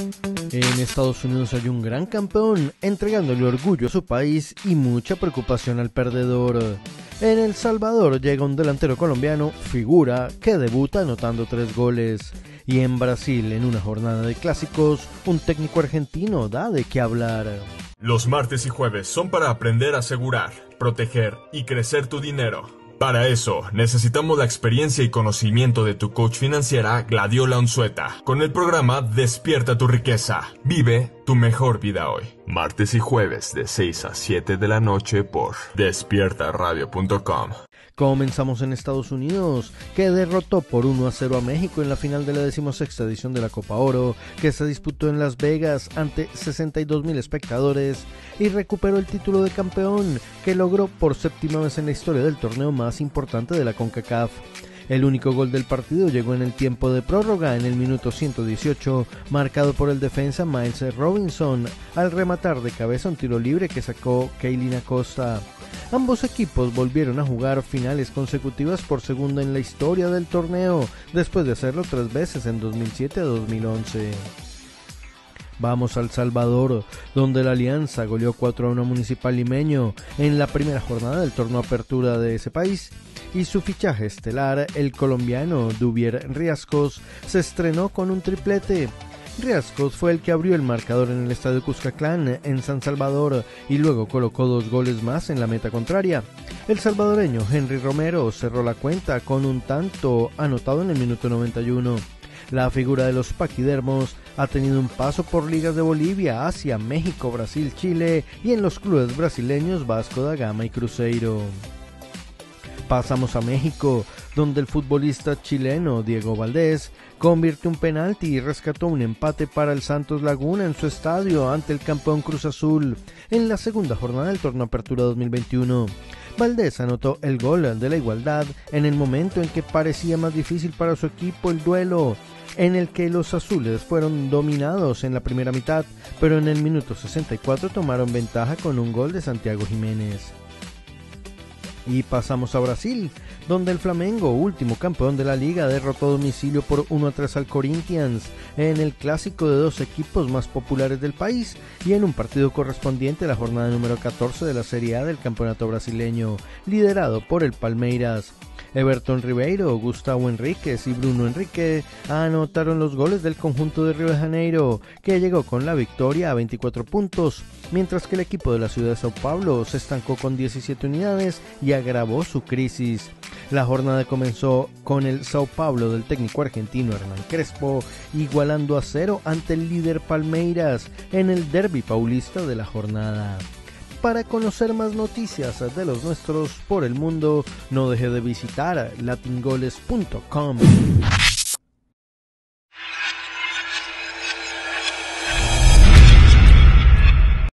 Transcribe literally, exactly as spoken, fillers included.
En Estados Unidos hay un gran campeón entregándole orgullo a su país y mucha preocupación al perdedor. En El Salvador llega un delantero colombiano, figura, que debuta anotando tres goles. Y en Brasil, en una jornada de clásicos, un técnico argentino da de qué hablar. Los martes y jueves son para aprender a asegurar, proteger y crecer tu dinero. Para eso, necesitamos la experiencia y conocimiento de tu coach financiera Gladiola Unzueta, con el programa Despierta tu Riqueza. Vive tu mejor vida hoy. Martes y jueves de seis a siete de la noche por despierta radio punto com. Comenzamos en Estados Unidos, que derrotó por uno a cero a México en la final de la decimosexta edición de la Copa Oro, que se disputó en Las Vegas ante sesenta y dos mil espectadores, y recuperó el título de campeón, que logró por séptima vez en la historia del torneo más importante de la CONCACAF. El único gol del partido llegó en el tiempo de prórroga en el minuto ciento dieciocho, marcado por el defensa Miles Robinson, al rematar de cabeza un tiro libre que sacó Keylin Acosta. Ambos equipos volvieron a jugar finales consecutivas por segunda en la historia del torneo, después de hacerlo tres veces en dos mil siete a dos mil once. Vamos a El Salvador, donde la Alianza goleó cuatro a uno a Municipal Limeño en la primera jornada del torneo Apertura de ese país, y su fichaje estelar, el colombiano Duvier Riascos, se estrenó con un triplete. Riascos fue el que abrió el marcador en el estadio Cuscatlán en San Salvador y luego colocó dos goles más en la meta contraria. El salvadoreño Henry Romero cerró la cuenta con un tanto anotado en el minuto noventa y uno. La figura de los paquidermos ha tenido un paso por ligas de Bolivia, Asia, México, Brasil, Chile y en los clubes brasileños Vasco da Gama y Cruzeiro. Pasamos a México, donde el futbolista chileno Diego Valdés convirtió un penalti y rescató un empate para el Santos Laguna en su estadio ante el campeón Cruz Azul en la segunda jornada del torneo Apertura dos mil veintiuno. Valdés anotó el gol de la igualdad en el momento en que parecía más difícil para su equipo el duelo, en el que los azules fueron dominados en la primera mitad, pero en el minuto sesenta y cuatro tomaron ventaja con un gol de Santiago Jiménez. Y pasamos a Brasil, donde el Flamengo, último campeón de la liga, derrotó a domicilio por uno a tres al Corinthians en el clásico de dos equipos más populares del país y en un partido correspondiente a la jornada número catorce de la Serie A del campeonato brasileño, liderado por el Palmeiras. Everton Ribeiro, Gustavo Henríquez y Bruno Henrique anotaron los goles del conjunto de Río de Janeiro, que llegó con la victoria a veinticuatro puntos, mientras que el equipo de la ciudad de Sao Paulo se estancó con diecisiete unidades y agravó su crisis. La jornada comenzó con el Sao Paulo del técnico argentino Hernán Crespo igualando a cero ante el líder Palmeiras en el derbi paulista de la jornada. Para conocer más noticias de los nuestros por el mundo, no deje de visitar latin goles punto com.